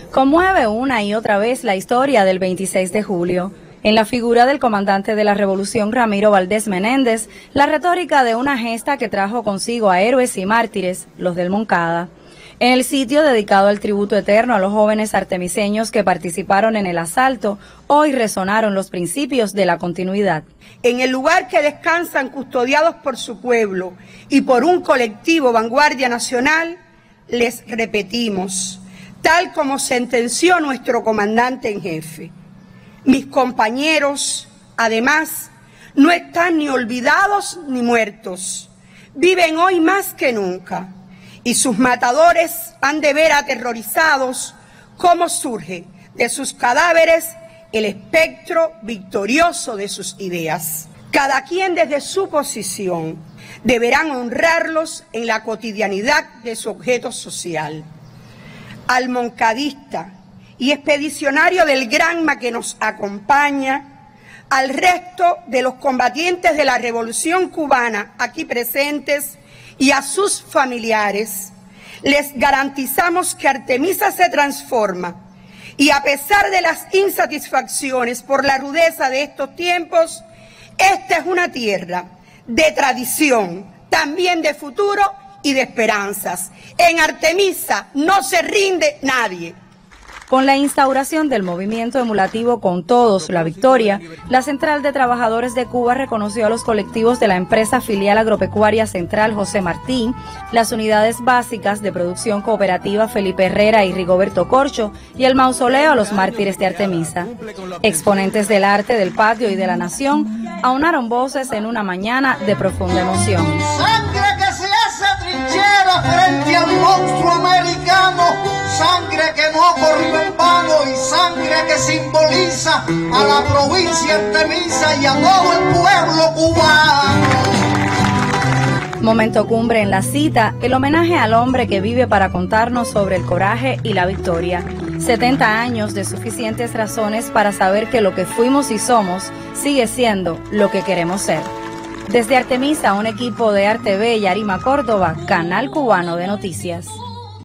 Conmueve una y otra vez la historia del 26 de julio. En la figura del comandante de la Revolución, Ramiro Valdés Menéndez, la retórica de una gesta que trajo consigo a héroes y mártires, los del Moncada. En el sitio dedicado al tributo eterno a los jóvenes artemiseños que participaron en el asalto, hoy resonaron los principios de la continuidad. En el lugar que descansan custodiados por su pueblo y por un colectivo Vanguardia Nacional, les repetimos, tal como sentenció nuestro comandante en jefe. Mis compañeros, además, no están ni olvidados ni muertos. Viven hoy más que nunca. Y sus matadores han de ver aterrorizados cómo surge de sus cadáveres el espectro victorioso de sus ideas. Cada quien desde su posición deberán honrarlos en la cotidianidad de su objeto social. Al moncadista y expedicionario del Granma que nos acompaña, al resto de los combatientes de la Revolución Cubana aquí presentes y a sus familiares, les garantizamos que Artemisa se transforma y a pesar de las insatisfacciones por la rudeza de estos tiempos, esta es una tierra de tradición, también de futuro y de esperanzas. En Artemisa no se rinde nadie. Con la instauración del movimiento emulativo Con Todos, la Victoria, la Central de Trabajadores de Cuba reconoció a los colectivos de la empresa filial agropecuaria Central José Martín, las unidades básicas de producción cooperativa Felipe Herrera y Rigoberto Corcho y el mausoleo a los mártires de Artemisa. Exponentes del arte, del patio y de la nación aunaron voces en una mañana de profunda emoción. ¡Sangre que se hace trinchera frente al monstruo americano! ¡Sangre que no ha corrido en vano y sangre que simboliza a la provincia Artemisa y a todo el pueblo cubano! Momento cumbre en la cita, el homenaje al hombre que vive para contarnos sobre el coraje y la victoria. 70 años de suficientes razones para saber que lo que fuimos y somos sigue siendo lo que queremos ser. Desde Artemisa, un equipo de RTV y Arima Córdoba, Canal Cubano de Noticias.